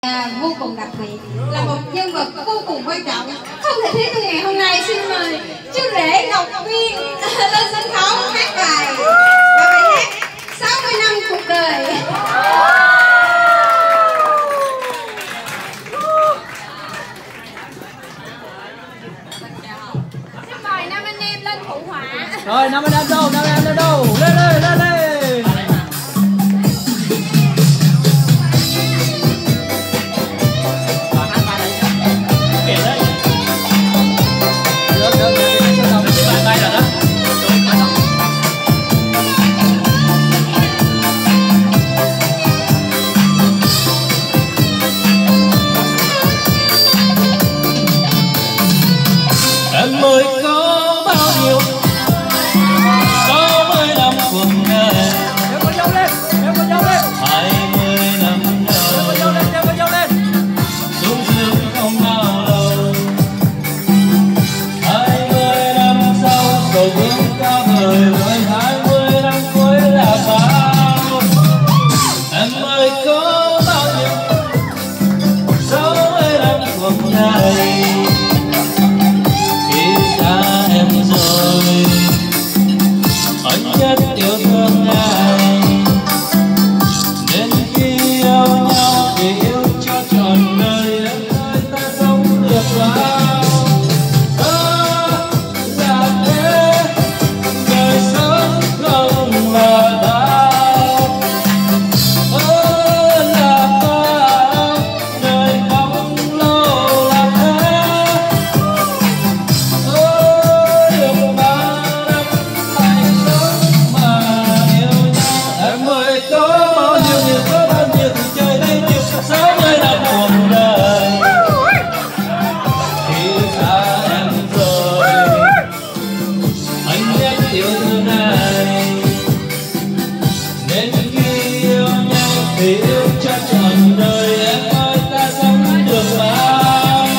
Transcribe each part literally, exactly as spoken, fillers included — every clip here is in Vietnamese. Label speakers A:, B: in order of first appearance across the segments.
A: À, vô cùng đặc biệt, là một nhân vật vô cùng quan trọng, không thể thiếu trong ngày hôm nay. Xin mời chú rể Ngọc Viên lên sân khấu hát bài và bài hát sáu mươi năm cuộc đời.
B: Xin mời năm anh em lên phụ họa.
C: Rồi năm anh em đâu, năm anh em lên đâu, lên lên lên lên.
D: Em ơi có bao nhiêu sáu mươi năm cuộc đời,
C: Đeo con dâu lên, đeo con dâu lên,
D: hai mươi năm
C: đeo con dâu lên, đeo con dâu lên.
D: sung sướng không bao lâu, hai mươi năm sau cầu vương cao vời với hai mươi năm cuối là bao. Em ơi có bao nhiêu sáu mươi năm cuộc đời, nhất yêu thương ai nên khi yêu nhau thì yêu cho trọn đời. Em ơi ta sống được bao đó là thế, đời sống không là bao, ơ là bao, đời không lâu là thế, ơ được bao năm hạnh phúc. Em ơi có bao nhiêu nhiều, có bao nhiêu thì chơi đây nhiều, sáu mươi năm cuộc đời khi xa em rồi, anh nhất yêu thương ai nên khi yêu nhau thì yêu cho trọn đời. Em ơi ta sống được bao.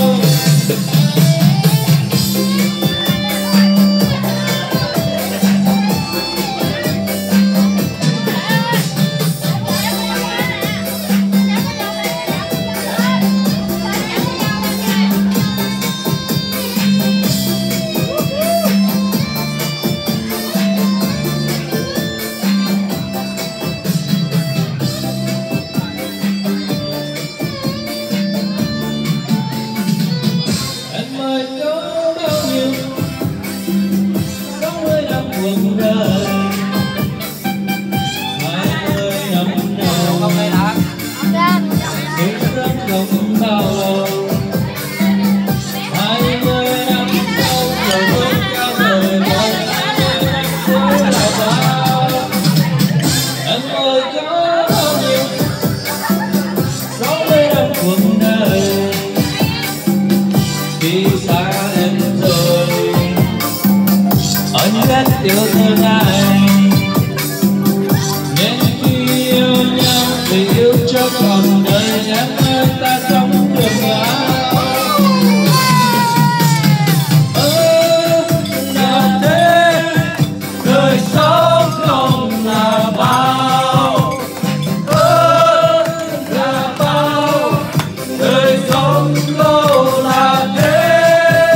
D: Em ơi có bao nhiêu sáu mươi năm cuộc đời, hai mươi năm đầu
C: Không đây hả?
D: sung sướng không bao lâu, hai mươi năm sau cầu vương cao vời với hai mươi năm cuối là bao. Em ơi có bao nhiêu sáu mươi năm cuộc đời khi xa em rồi, anh rất yêu thương ai nên khi yêu nhau thì yêu cho trọn đời. Em ơi ta sống được bao, ơ là thế, đời sống không là bao, ơ là bao, đời sống lâu là thế,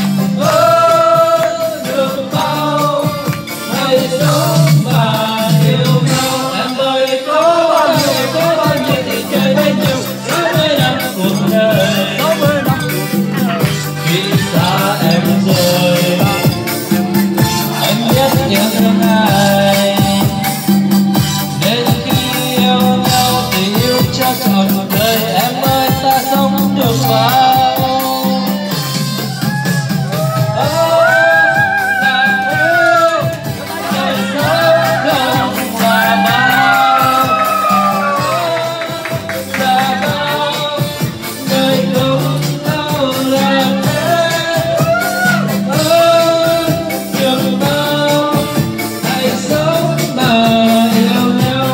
D: ơ được bao hãy sống và yêu nhau. Em ơi có bao nhiêu, có bao nhiêu thì chơi bấy nhiêu, sáu mươi năm cuộc đời
C: sáu mươi năm.
D: khi xa em rồi, anh nhất nhớ thương ai nên khi yêu nhau thì yêu cho trọn đời. Em ơi ta sống được bao.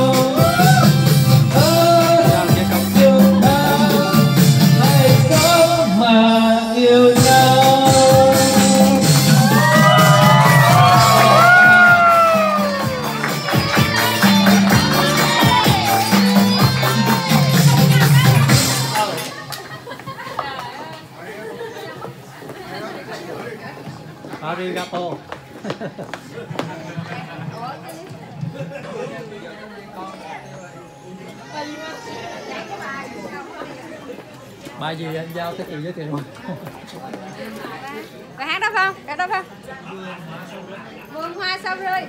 D: Hãy
C: Arigato. Bài gì anh giao tới từ giới thiệu luôn.
B: Bài hát đó không? Cái đó không? Vườn hoa sao rơi.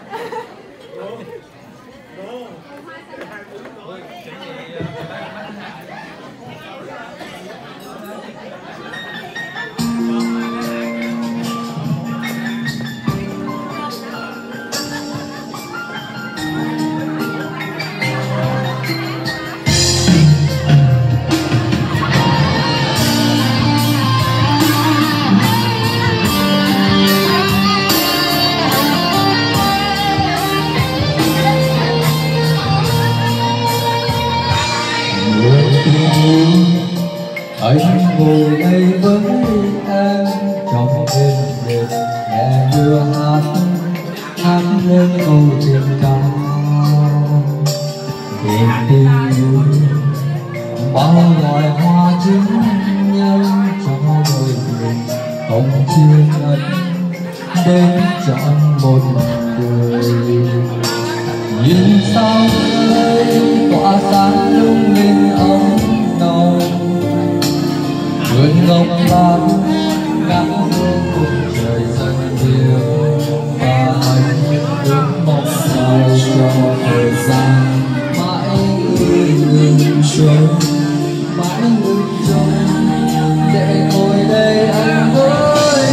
D: Anh ngồi đây với em trong đêm đêm nghe mưa hát hát lên câu tình ca về tình yêu bao loài hoa chứng nhân cho đôi mình không chia ngân đến trọn một đời nhìn sao đây tỏa sáng lung linh ấm nồng vườn ngọc lan ngắm hương cùng trời xanh biếc và anh ước mong sao cho thời gian mãi ngừng trôi mãi ngừng trôi để ngồi đây anh với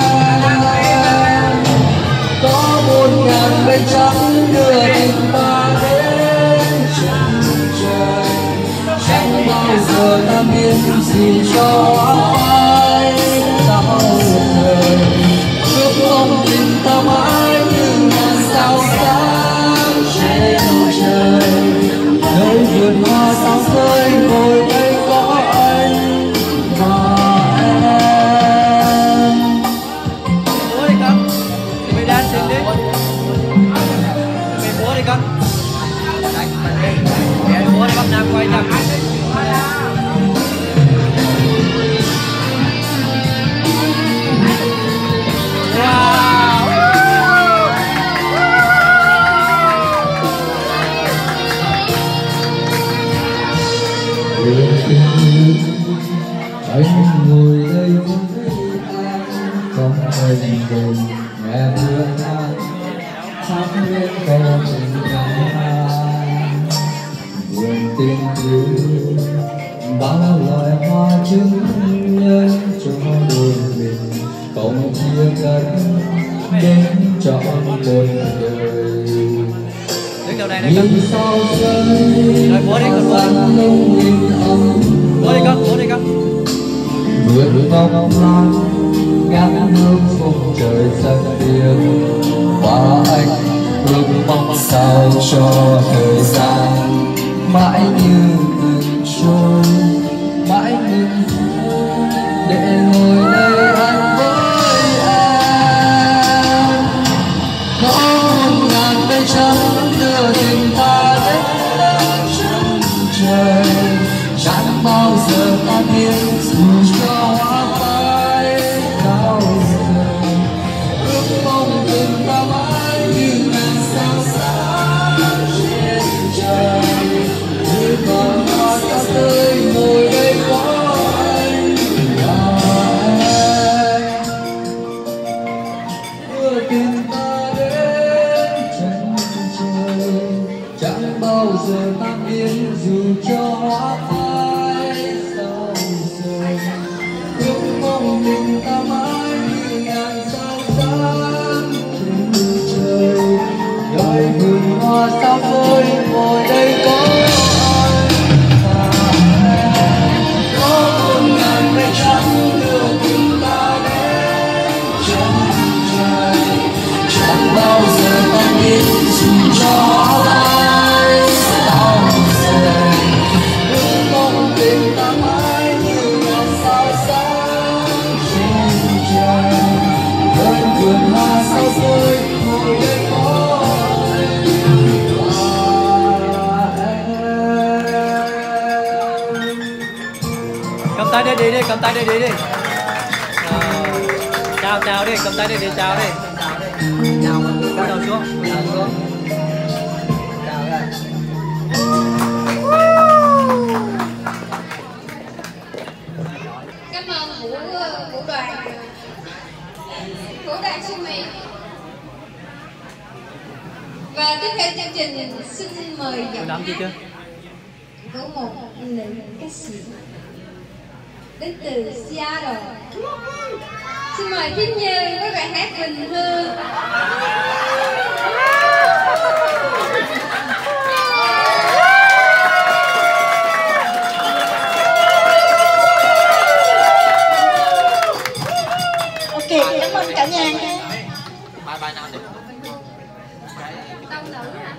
D: em có một ngàn mây trắng đưa tình ta đến chân trời chẳng bao giờ ta biết gì cho ai sao đời ước mong tình ta mãi như ngàn sao sáng trên trời nơi vườn hoa sao rơi ngồi đây có anh và em.
C: Múa đi con, chuẩn bị dancing đi. Chuẩn bị múa đi con. Đây, mình đi. Để múa đi con, Nam quay nha.
D: Anh ngồi đây với anh trong đêm đêm nghe mưa hát hát lên câu tình ca vườn tình yêu bao loài hoa chứng nhân cho đôi mình không chia cắt đến trọn một đời nhìn sao rơi hoa sáng lung linh ấm
C: Múa đi con, múa đi con.
D: vườn ngọc lan ngắm hương phúc trời xanh biếc và anh ước mong sao cho thời gian mãi như ngừng trôi mãi ngừng trôi để ngồi đây anh với em có một ngàn mây trắng đưa tình ta đến chân trời chẳng bao giờ ta biết dù cho hoa phai cao giờ ước mong tình ta mãi như ngàn sao sáng trên trời như còn hoa ta tươi ngồi đây có anh và em đưa tình ta đến chân trời chẳng bao giờ ta biết dù cho hoa phai sao rơi ước mong tình ta mãi như ngàn sao sáng trên trời nơi vườn hoa sao rơi ngồi đây có anh và em có một ngàn mây trắng đưa tình ta đến chân trời chẳng bao giờ ta biết dù cho ai sao rơi ước mong tình ta mãi như ngàn sao sáng trên trời nơi vườn hoa sao rơi ngồi đây có anh và em.
C: Cầm tay đây đi đi, cầm tay đây đi đi. Rồi. chào chào đi, cầm tay đi để chào đi. Chào mình cúi đầu xuống, cúi đầu xuống. Chào đây.
A: Cảm ơn vũ vũ đoàn vũ đoàn Xuân Mỹ. Và tiếp theo chương trình xin mời giọng
C: Làm gì chưa?
A: của một nữ ca sĩ đến từ Seattle. Xin mời Kim Như với bài hát Bình Hương.
E: Ok, cảm ơn cả nhà.
C: Bài bài nào được?
A: Tông nữ hả?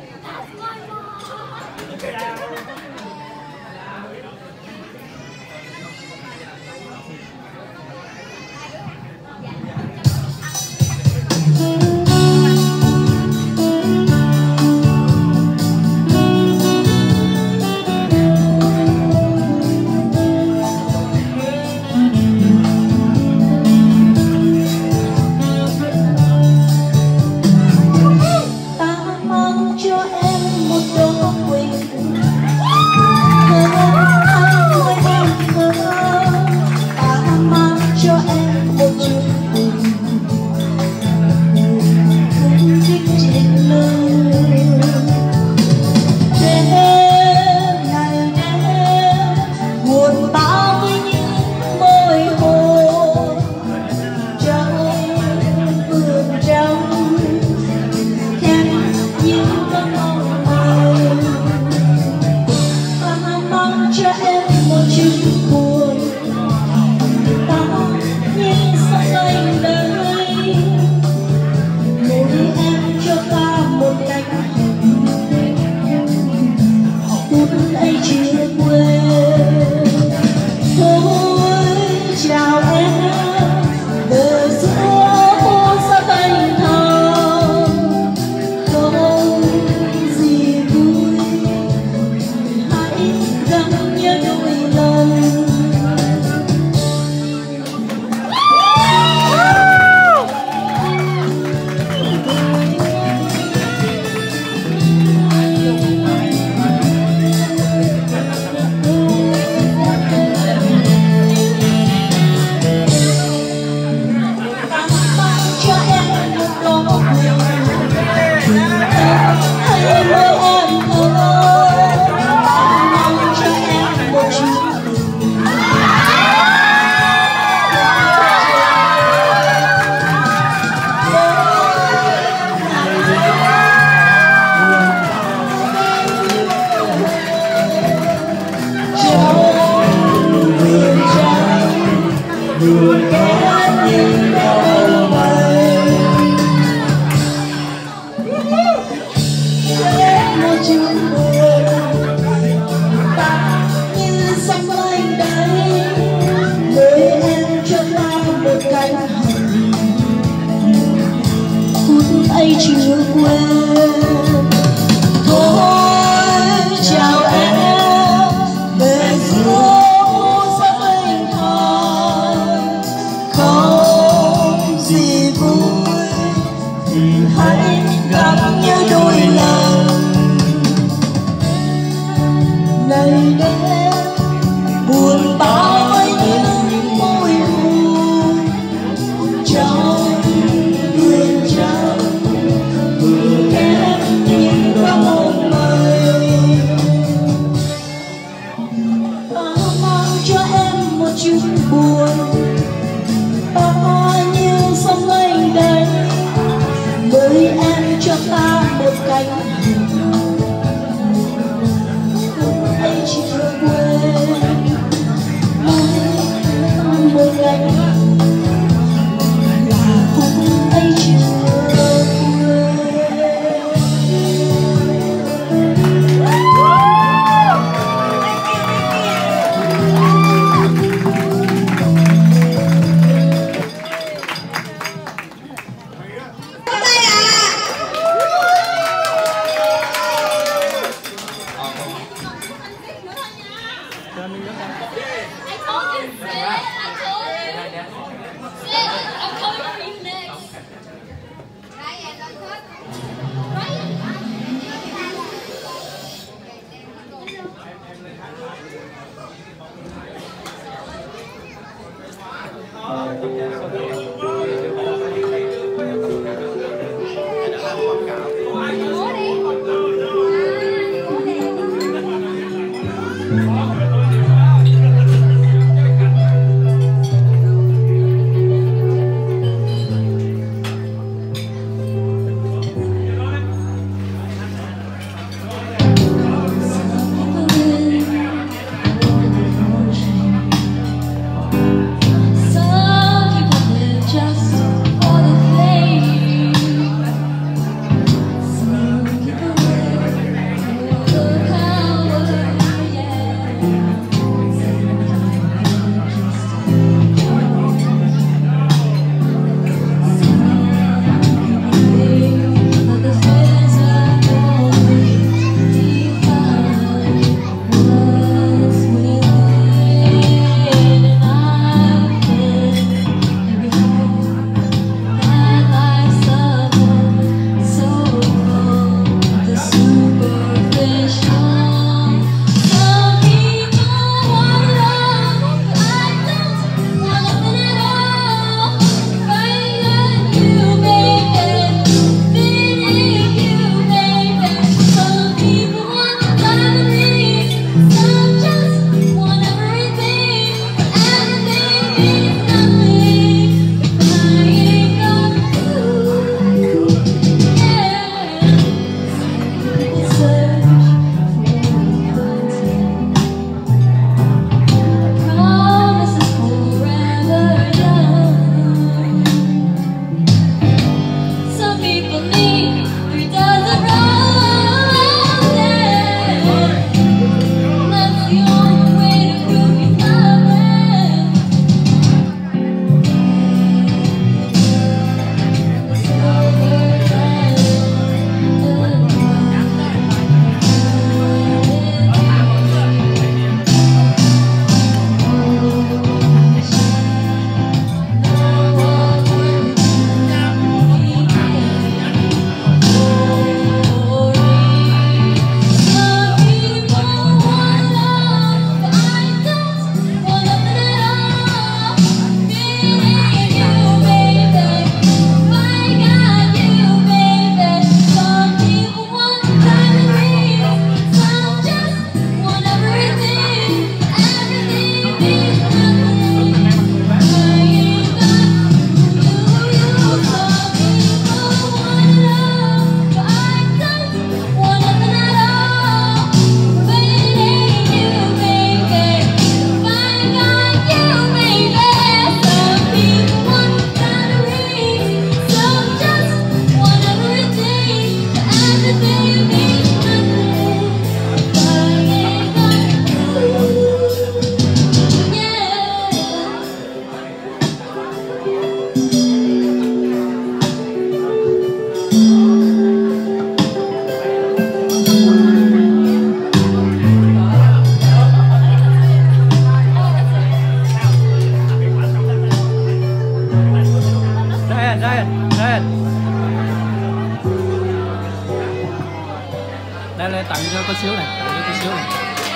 C: Đây lên tặng cho cô xíu này, tặng cho cô xíu này.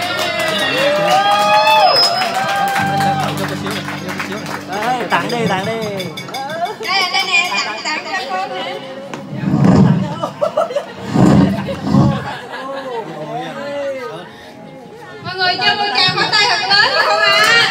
C: Tặng cho cô xíu này, tặng cho cô xíu này.
B: Đấy, tặng đi, tặng đi.
A: Đây đây nè, tặng tặng cho cô nè. Mọi người cho một tràng pháo tay thật lớn được không ạ?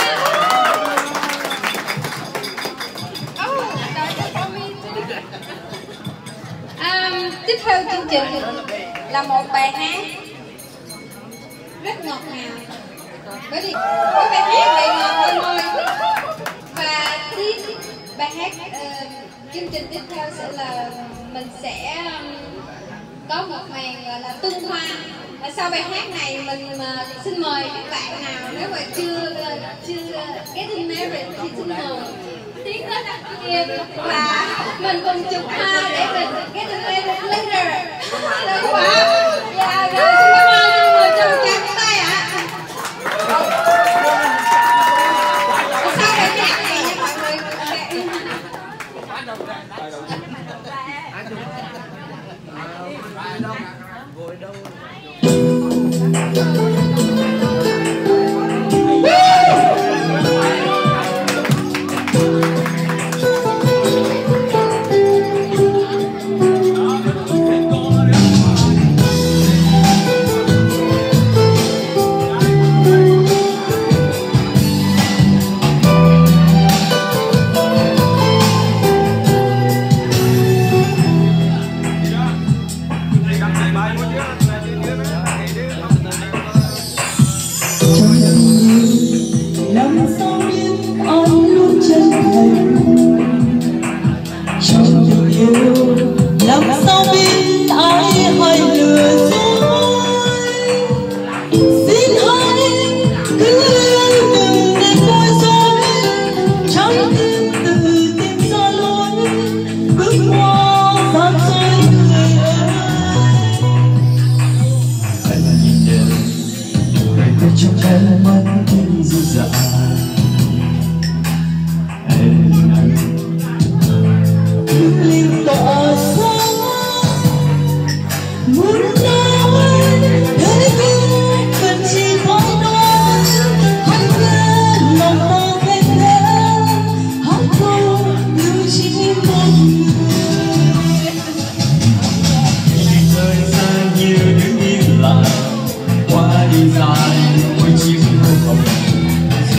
A: À, tiếp theo chương trình là một bài hát rất ngọt ngào, bởi vì có bài hát đầy ngọt lên môi. Và tiếp bài hát uh, chương trình tiếp theo sẽ là mình sẽ um, có một màn gọi là tung hoa. Và sau bài hát này mình uh, xin mời các bạn nào nếu mà chưa uh, chưa getting married thì xin mời tiến tới đặt kia và mình cùng chụp hoa để mình getting married later. Được không ạ? Dạ rồi, xin cảm ơn mọi người cho một tràng tay ạ.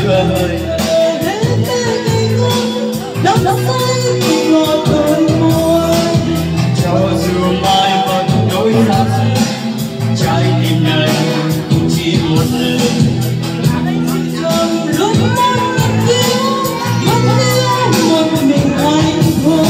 D: xưa hơi
C: nắm nắm tay cùng ngọt đôi môi.
D: cho dù mai vẫn đối xa xưa, trái tim này cũng chỉ một lần.
C: Trong lúc mất yêu, mất yêu một mình anh thôi.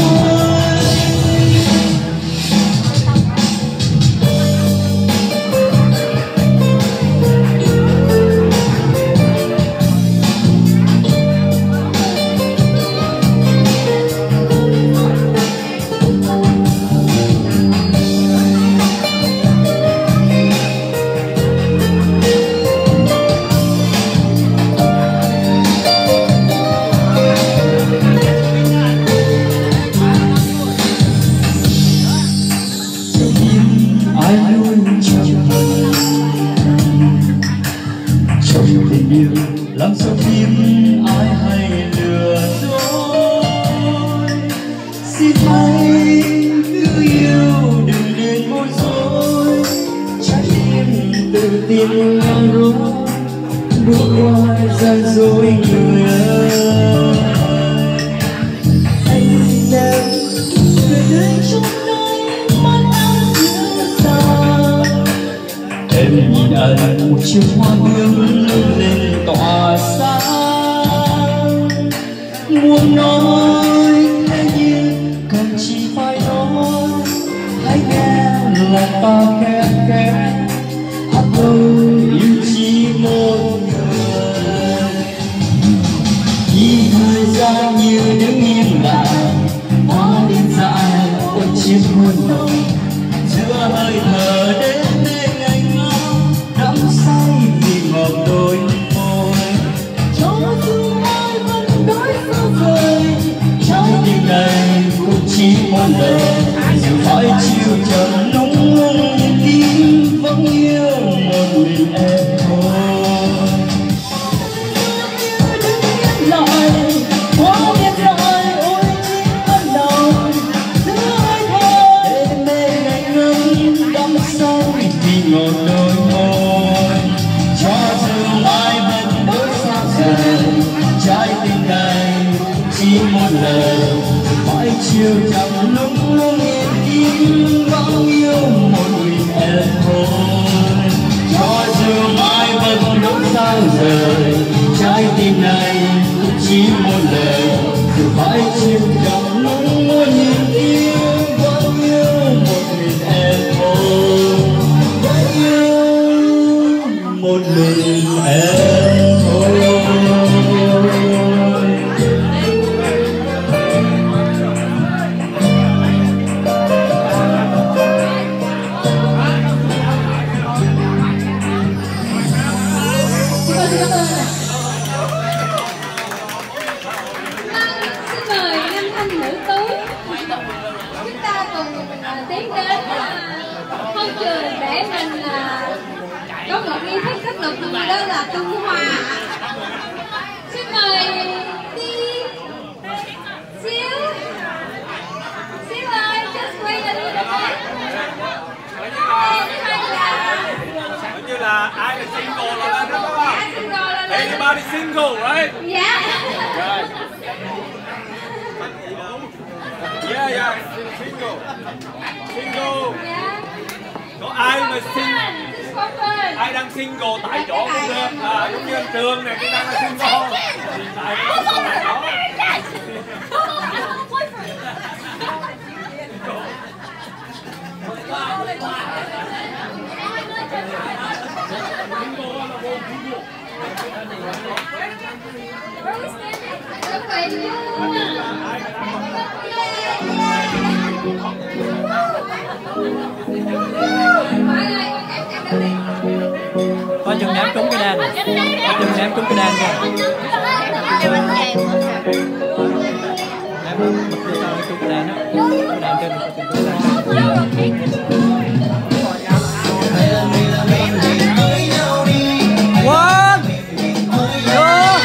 D: Làm sao tim ai hay lừa dối.
C: Xin hãy cứ yêu đừng nên bối rối.
D: Trái tim tự tin ngang rối, bước qua gian dối người ơi.
C: Anh đang người đến trong nơi mắt anh nhớ xa.
D: Em nhìn anh một chiếc hoa hương lên tỏa sáng.
C: Muốn nói thế nhưng cần chỉ phải nói. Hãy nghe
D: Lòng ta khẽ khẽ hát câu yêu chỉ một người.
C: vì thời gian như đứng yên lặng. Nó đêm dài ôi chiếc hôn nồng.
D: Giữa hơi thở đến bên anh ngóng,
C: Đắm say
D: vì ngọt đôi môi.
C: cho dù ai vẫn nói xa vời. Trái tim này cũng chỉ một lần.
D: Dù phải chiều chậm nung nung tim vẫn yêu một mình em thôi.
C: Đứng yên lại quá biết rồi ôi tim ban đầu. Giữa hơi thở
D: Đêm mê ngày ngâm đắm say vì ngọt đôi môi. Cho dù mai vẫn đối xa rời, trái tim này chỉ một lần. Phải chiều chậm nung nung tim vẫn yêu một mình em thôi. Cho dù mai vẫn đối xa rời, trái tim này cũng chỉ một lần. Dù phải chiều chậm nung nung tim vẫn yêu một mình em thôi. Vẫn yêu một mình em thôi.
A: Xin mời nam thanh nữ tú, chúng ta cùng uh, tiến đến uh, hôn trường để mình uh, có một nghi thức rất là vui, đó là tung hoa. Xin mời đi xíu xíu ơi, just wait a little bit.
F: Như là ai là single là lên đó đúng không?
A: Dạ, single là lên.
F: Anybody single, right?
A: Dạ.
F: Right. Yeah, yeah, single. Single.
A: Dạ.
F: Có ai mà single?
A: Just for fun.
F: Ai đang single tại chỗ cũng được. À, giống như anh Trường này, cái đang là single. Thì tại cái single này đó.
B: Có chân ném trúng cái đàn, có chân ném trúng cái đàn kìa. Ném bật đưa tao trúng cái đàn á, cái đàn trên có chân trúng cái đàn. One, two.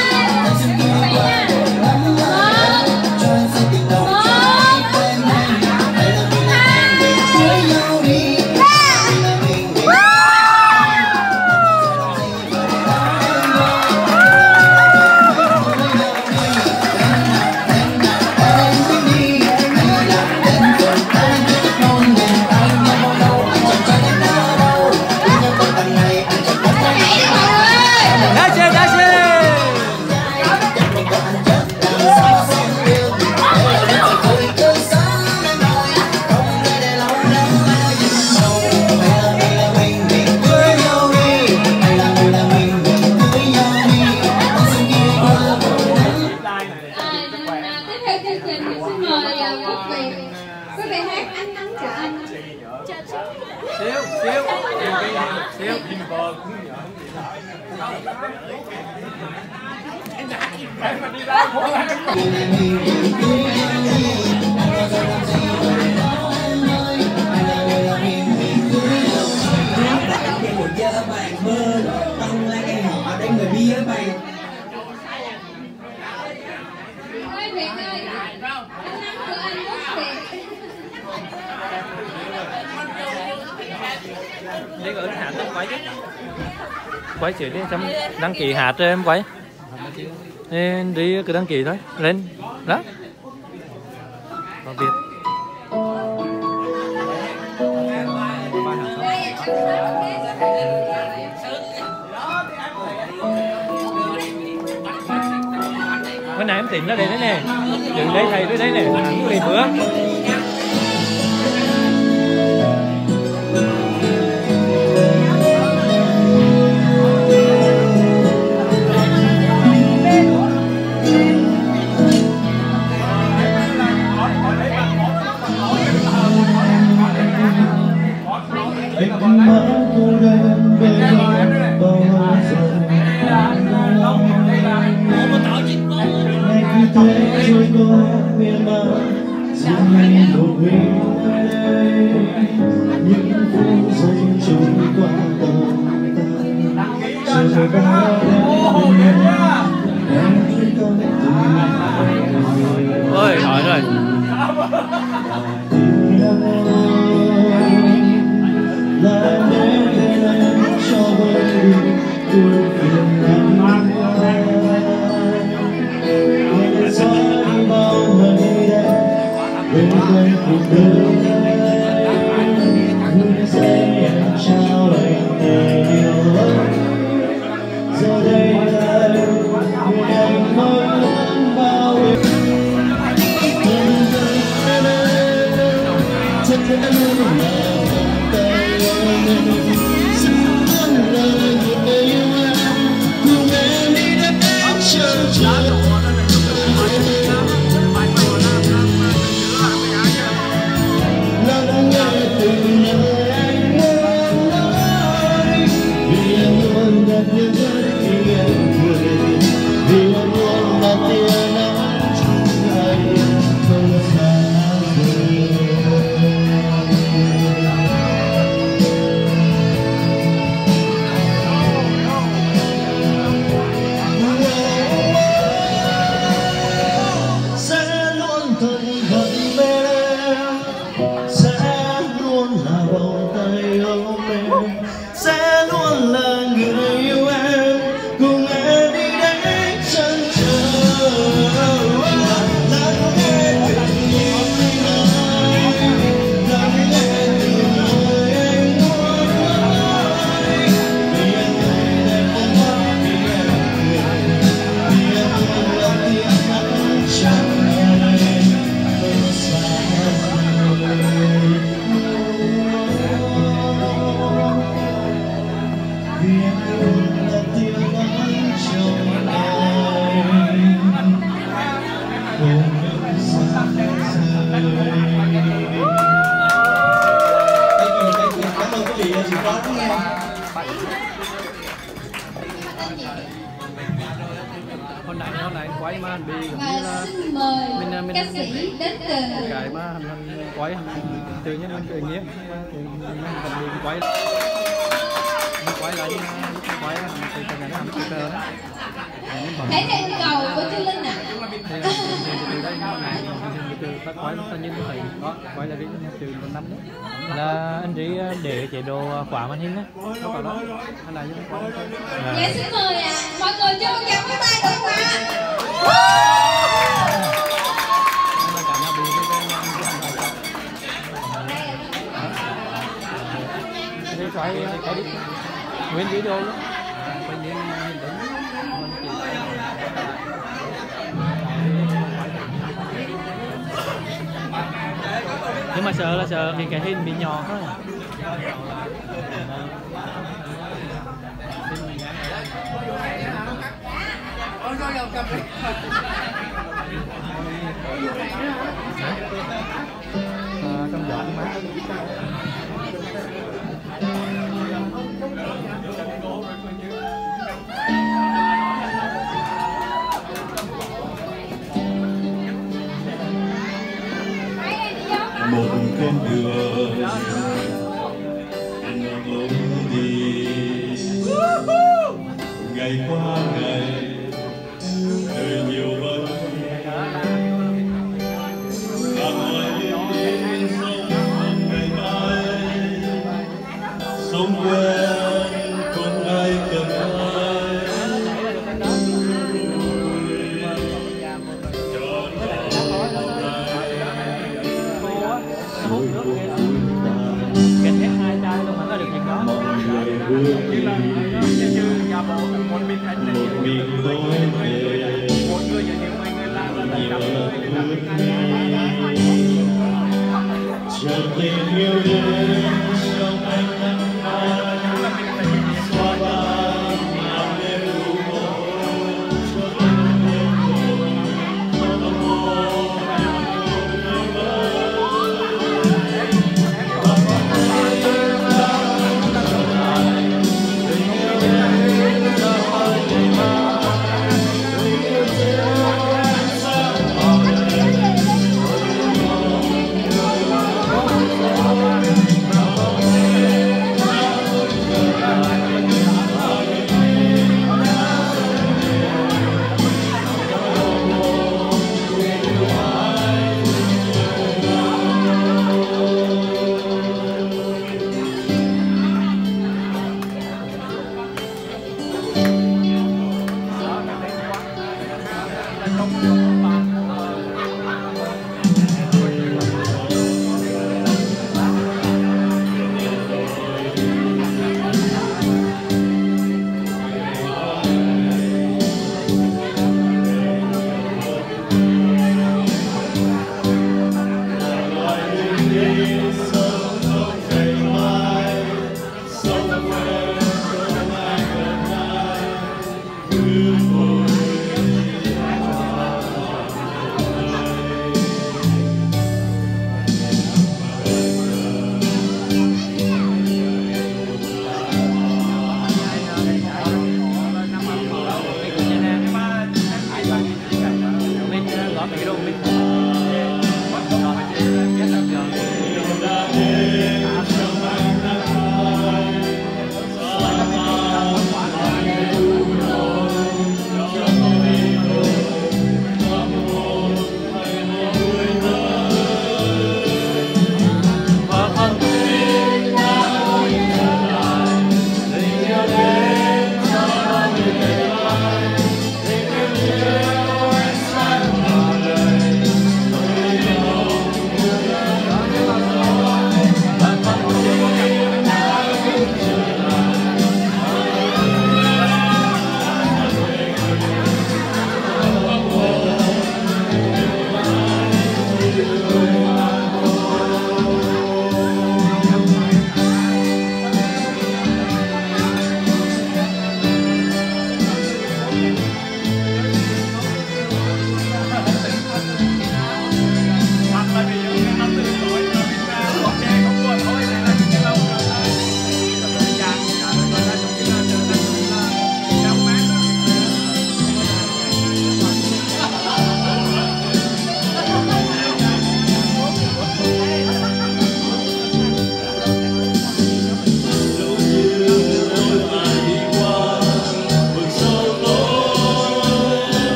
C: xíu xíu
A: Ơi Việt ơi, anh nắm của anh rất Việt.
B: Đi ở hạt em quay chứ. Quay chỉ đi chấm đăng ký hạt cho em quay. Nên đi cứ đăng ký thôi, lên. Đó. Có Việt. Cái này em tìm ra đây đấy nè. Đừng đây thầy tới đấy nè, thằng đi bữa. Ôi, hỏi rồi. Hôm nay hôm nay quay mà anh đi cũng như là
A: Xin mời
B: mình mình
A: ca sĩ đến từ
B: cái mà anh anh quay tự nhiên mình tự nhiên thì mình quay mình quay lại lúc quay thì cái này nó làm cái cơ đó.
A: Hãy theo yêu cầu của Chu Linh ạ.
B: Từ đây từ ta quay ta nhìn thấy đó quay là cái từ một năm đó là anh chỉ để chế độ khóa màn hình đó nó vào đó anh là như quay thôi.
A: Dạ xin mời ạ, mọi người cho một tràng pháo tay được không ạ?
B: Là cả nhà bị cái cái quay quay đi nguyên video luôn quay những hình ảnh mình chỉ nhưng mà sợ là sợ thì cái hình bị nhỏ thôi. À, trong giỏ má
G: một con đường ngược lối đi, ngày qua ngày đời nhiều vấn và mọi sống ngày mai sống quen không ai cần ai
B: kèm hết hai chai luôn mà có được việc đó.
G: một mình tôi về
F: một người giới thiệu mọi người làm là
G: nhiều
F: tập
G: lần
F: người làm
G: ước
F: việc
G: chờ tình yêu đến trong ánh nắng mai xóa tan màn đêm u ám cho tình yêu cho tâm hồn người vơi.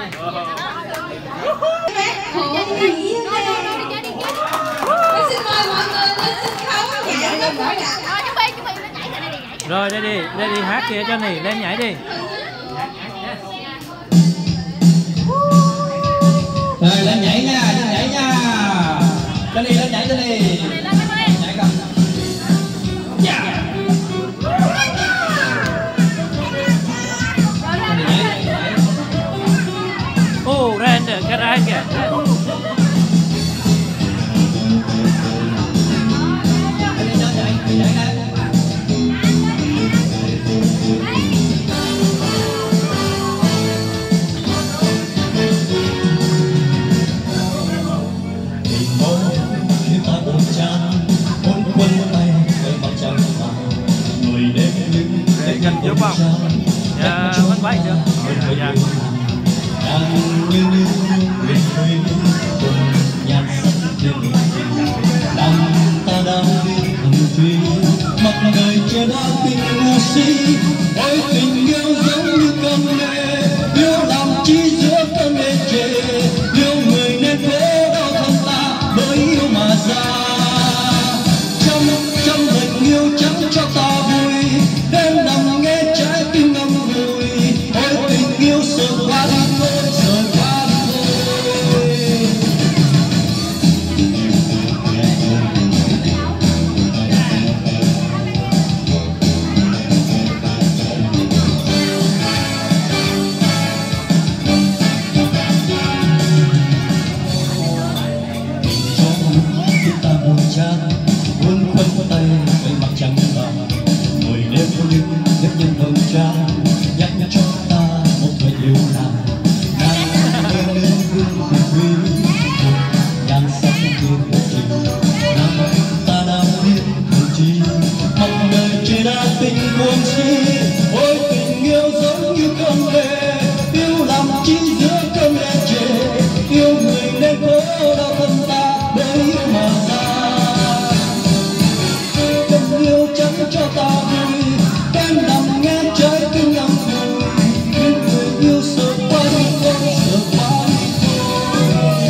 A: Khổ nghĩ xin mời mọi người lên sân khấu nhảy cho mỗi đạo.
B: Rồi đây đi, đây đi hát kia cho nì, lên nhảy đi.
D: Rồi lên nhảy nha, lên nhảy nha. Cho đi lên nhảy cho đi. Nhảy con. Dạ.
B: Ô, ra được cái ra kìa.
G: Nhìn giúp không?
B: Dạ, vẫn quay chưa? Dạ.
G: Mặt đời chưa đã tình ngu si, ôi tình yêu giống như cơn mê, yêu làm chi giữa cơn mê chê, yêu người nên cố đau thân ta bởi yêu mà ra. Trăm trăm lần yêu chẳng cho ta vui, đêm nằm nghe trái tim ngậm ngùi, ôi tình yêu sợ quá đi thôi, sợ quá đi thôi. Nhắc cho ta một thời yêu nào đang lên lên gương quý nhan sắc thiên trình năm ta đang biết điều chi mặt đời chỉ đã tình cuồng si, ôi tình yêu giống như cơn mê, yêu làm chi giữa cơn mê chê, yêu người nên cố đau thân ta bởi yêu mà ra. Tình yêu chẳng cho ta vui, em nằm nghe trái tim ngậm ngùi, nhưng người yêu sợ quá đi thôi, sợ quá đi thôi.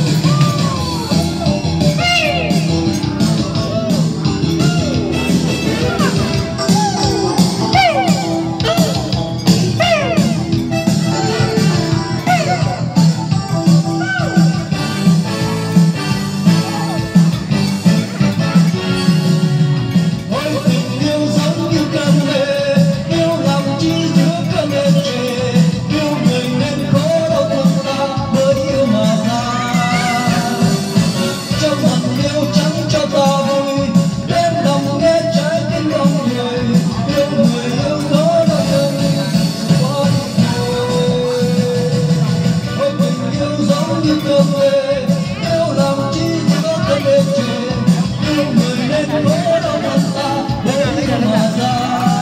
G: Ôi tình yêu giống như cơn mê, yêu làm chi giữa cơn mê chê, yêu người nên cố đau thương ta bởi yêu mà ra. Trong lần yêu chẳng cho ta vui, đêm nằm nghe trái tim ngậm ngùi, yêu người yêu cố đau thương quá đi thôi. Ôi tình yêu giống như cơn mê, yêu làm chi giữa cơn mê chê, yêu người nên cố đau thương ta bởi yêu mà ra.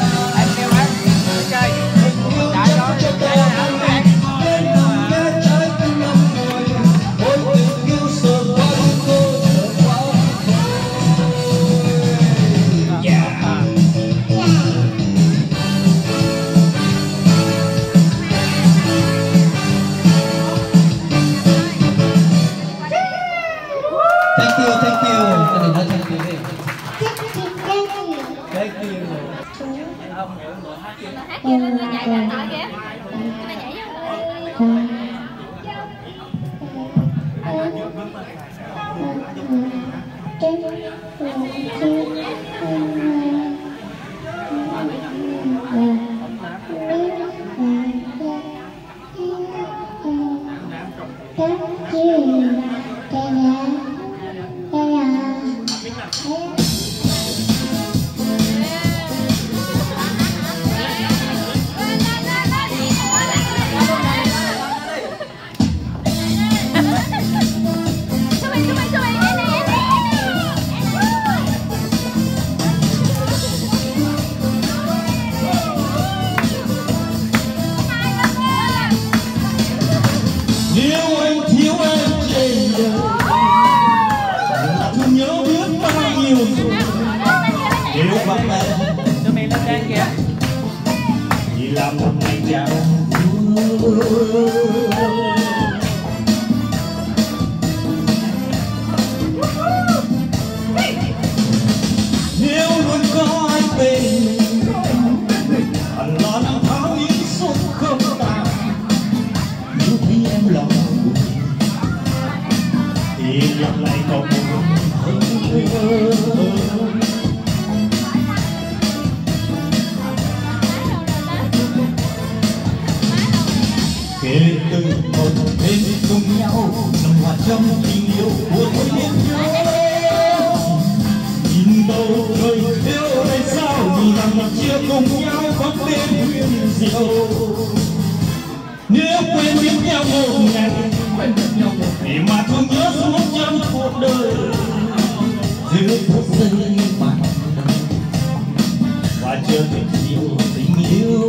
D: Thank you, thank you. Cho nên nói thank you đi. Thank you.
G: Yêu anh thiếu em trên đời, lòng nhớ biết bao nhiêu rồi. Yêu vắng em
B: Cho mình lên đen kìa.
G: chỉ là một ngày chào. kể từ một đêm cùng nhau nằm hòa trong tình yêu của tôi biết nhau. Nhìn bầu trời theo đầy sao vì rằng một chia cùng nhau có tên huyền diệu. Nếu quên biết nhau một ngày để mà thương nhớ suốt trong cuộc đời, giữa phút giây mà và trở thành nhiều tình yêu.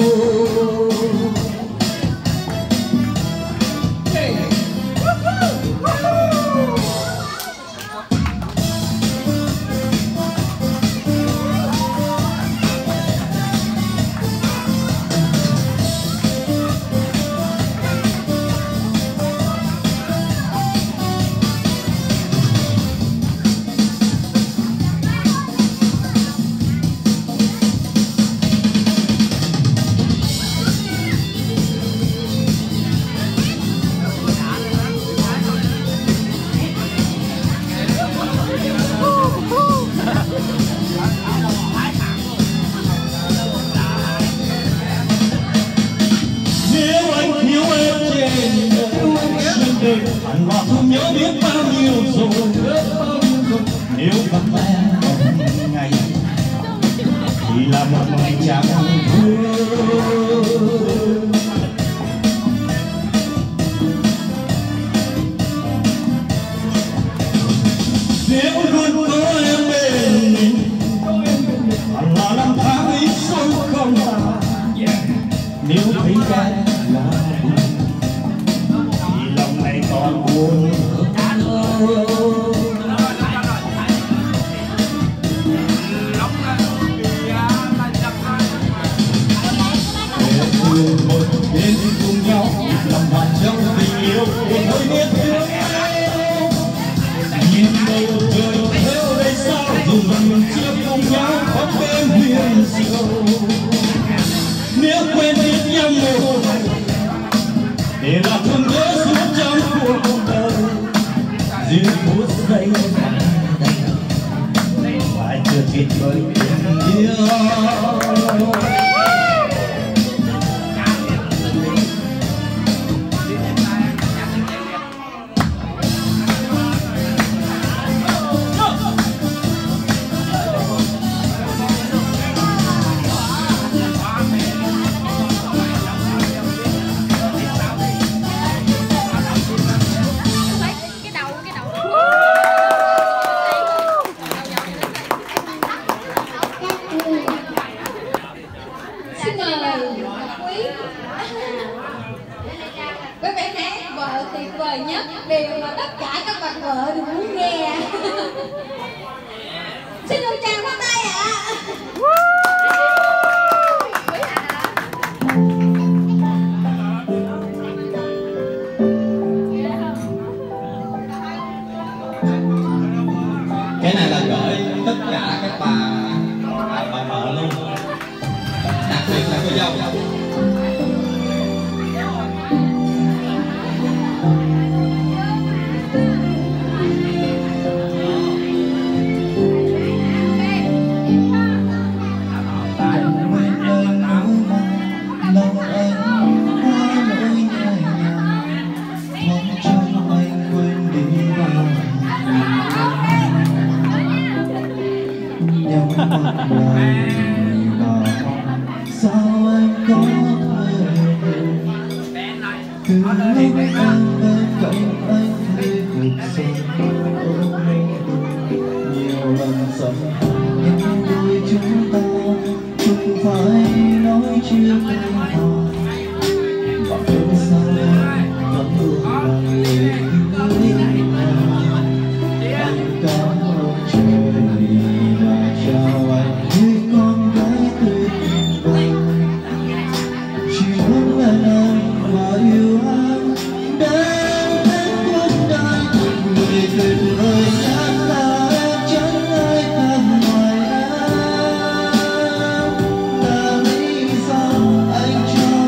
G: Hẳn là tôi nhớ biết bao nhiêu rồi, nếu gặp em một ngày thì là một ngày chẳng vui. Nếu luôn có em bên mình, hẳn là năm tháng ấy sâu không nào. Nếu thấy em là còn buồn một đến cùng nhau làm bạn trong tình yêu của tôi biết thương. Nhìn bầu trời theo đây sao dù mình chưa cùng nhau có tên huyền diệu. Nếu quên biết nhau một ngày để là thương nhớ suốt trong cuộc đời, giữa phút giây phẳng phải chưa kịp với tình yêu.
A: Với bài hát vợ tuyệt vời nhất, điều mà tất cả các bạn vợ đều muốn nghe. Xin được chào pháo tay ạ.
C: Cái này là gửi tất cả các bà bà, bà vợ luôn, đặc biệt là cô dâu.
G: Sao anh có thể từ lúc anh bên cạnh anh thấy cuộc sống ôm nhiều lần giận, nhưng đôi chúng ta không phải nói chia tay hòa, và đến sau em vẫn luôn là người yêu nhà. Anh cảm ơn trời đã trao anh như con gái tuyệt vời, chỉ muốn là anh và yêu anh đến hết cuộc đời. Người tuyệt vời nhất là em, chẳng ai khác ngoài em, là lý do anh cho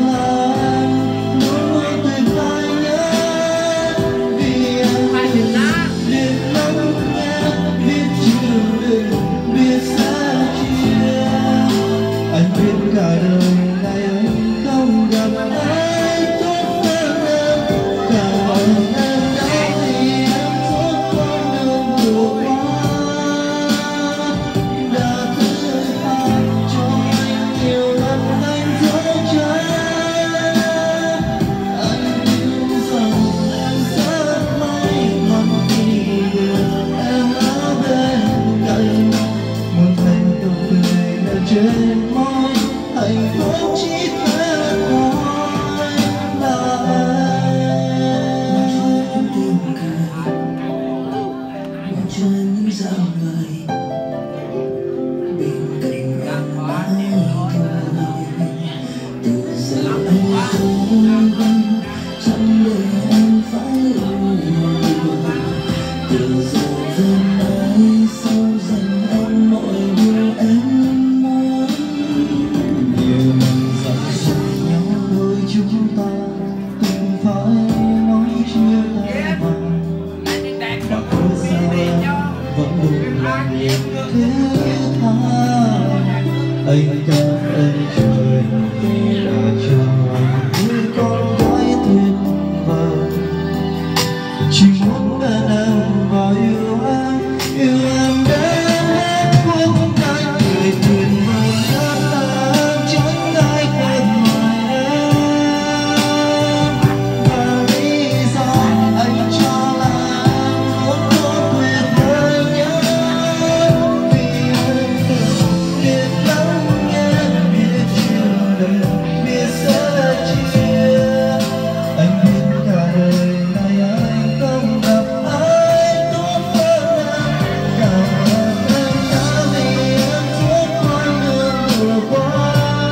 G: anh cảm ơn trời đã cho những con gái tuyệt vời, chỉ muốn đàn em và yêu em, yêu em đến hết khúc cánh người tuyệt vời nhất là chẳng ai quên ngoài em. Và lý do anh cho là em muốn có tuyệt vời nhất, vì anh từng biết lắng nghe, biết chịu đựng, biết sẻ chia. Anh biết cả đời này anh không gặp ai tốt hơn em. Cảm ơn anh đã vì em suốt con đường vừa qua,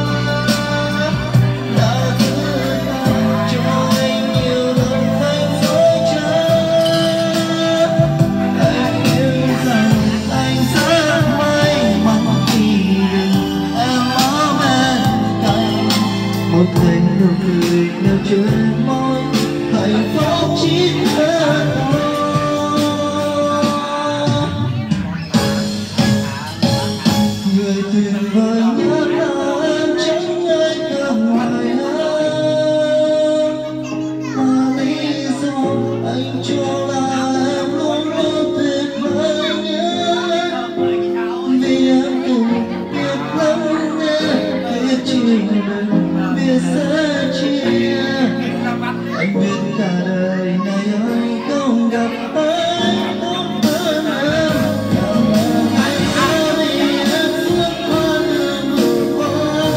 G: đã thứ tha cho anh nhiều lần anh dối trá. Anh yêu rằng anh rất may mắn khi được em ở bên cạnh, một cánh nụ cười nở trên môi, hạnh phúc chỉ thế thôi. Người tuyệt vời nhất là em, chẳng ai cả ngoài em. Và lý do anh cho là em luôn luôn tuyệt vời nhất, vì em từng biết lắng nghe, biết chịu đựng, biết sẻ chia. Anh biết cả đời này anh không gặp ai tốt hơn em. Cảm ơn anh đã vì em suốt con đường vừa qua,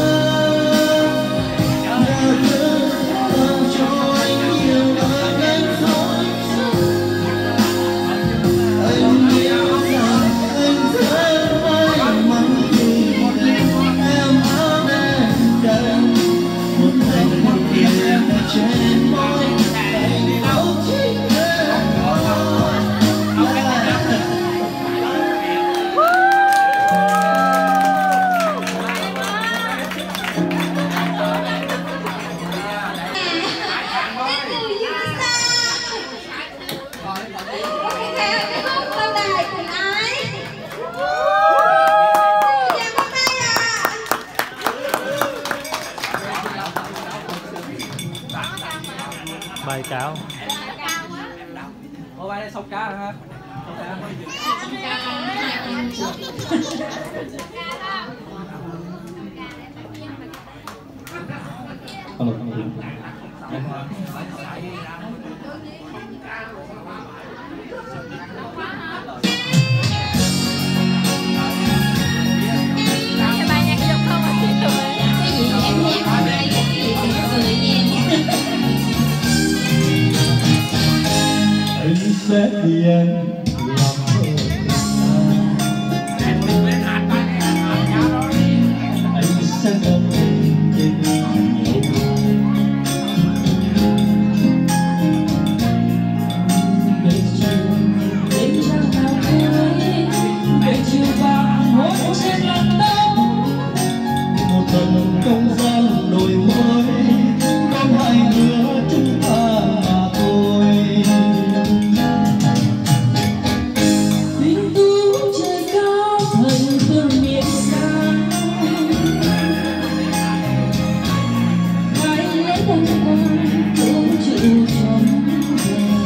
G: đã thứ tha cho anh nhiều lần anh dối trá. Anh biết rằng anh rất may mắn khi được em ở bên cạnh, một cánh nụ cười nở trên môi, hạnh phúc chỉ thế thôi.
A: Đến từ USA. Ok, theo cái khúc lâu đài cùng ái. Chào các bạn ạ.
B: Bài cáo.
C: Ô bài này sọc cá hả? Sọc cá.
A: Cái gì em nhé, hôm nay cái gì thì cười nha.
G: Anh sẽ vì em làm thơ anh sẽ gặp em trên nhiều
D: Về chiều đến trăng nào cuối, về chiều vàng hôn trên làn tóc.
G: một lần không gian đổi mới, năm hai đứa chúng ta mà thôi.
D: Tinh tú trời cao thần phương miền xa, ngày lễ đăng quang cũng chịu trọn vẹn.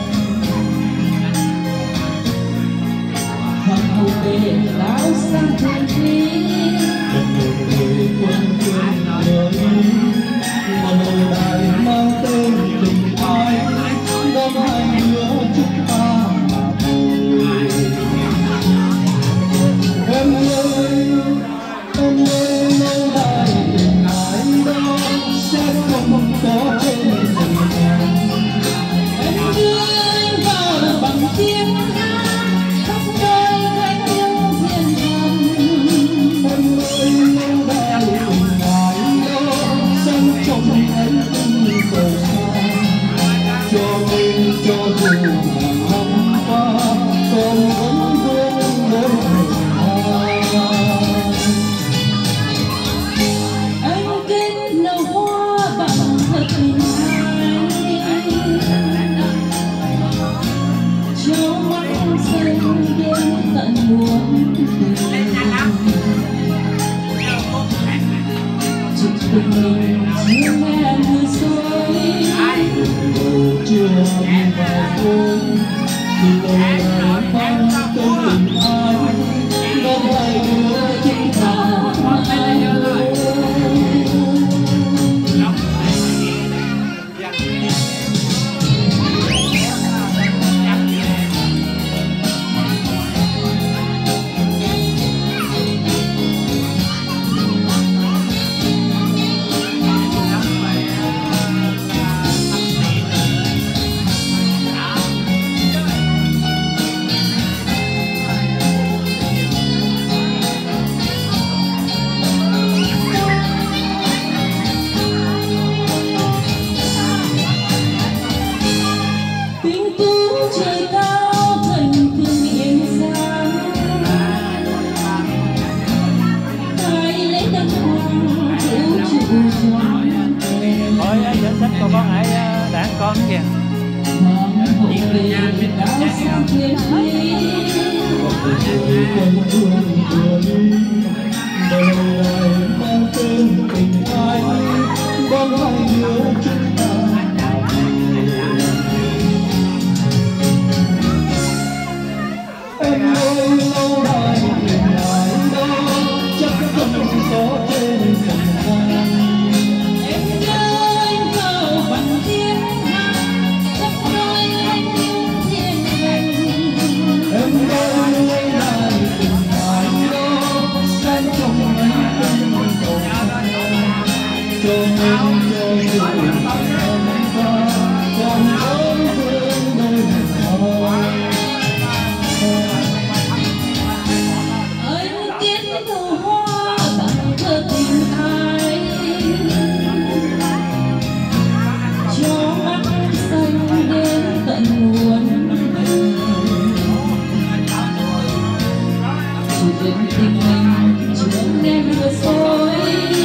D: Hoàng hậu về lao sang thiên thủy,
G: Một người quân quân nhớ mà nồi đài mang tên tình ai, năm hai đứa chúng ta mà thôi. Em ơi, em ơi, nồi đài tình ai đó sẽ không có trên tình em.
D: em đưa anh vào bằng tiếng hát khắp nơi anh yêu thiên thần.
G: Em ơi, nồi đài tình ai đó sang trong anh tình cầu xa, cho mình cho dù ngàn năm qua còn vẫn vương vấn
D: Anh kết nở hoa bằng thật tình ai, cho mắt xanh đêm tận buồn
G: chưa vào cuối thì tôi lại mang tên tình ai đó hai đứa chúng ta
B: Thôi dẫn sách của con hãy đảng con kìa.
G: Em ơi lâu nay tìm lại đâu chắc không có trên tình anh.
D: Em nhớ anh vào bằng tiếng hát chắc nói anh yêu thiên hành.
G: Em ơi lâu nay tìm lại đâu sẽ không anh tình cầu anh cho em cho người em ta còn ôm thương nơi thôi.
D: Anh tiết nụ hoa bằng thơ tình ai cho mắt xanh đến tận nguồn. Chuyện tình mình chưa nghe lừa dối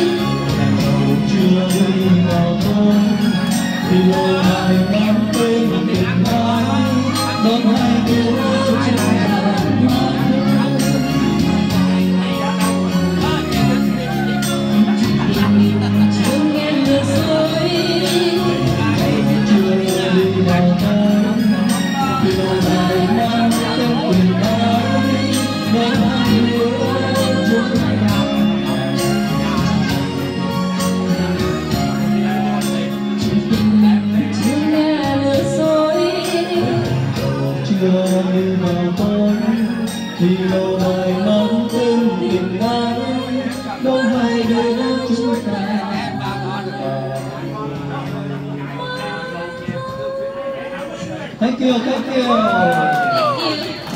G: Chưa đi vào tôi thì lâu nay mang tên tình ai đón hai đứa trên bàn
D: chưa nghe lừa dối.
G: chưa đi vào tôi thì lâu nay mang tên tình ai đón hai đứa trên bàn
D: Chưa nghe lừa dối.
G: chưa đi vào tôi thì lâu nay mang tên tình ai đón hai đứa chúng ta. Thank you, thank you.
D: Thank you.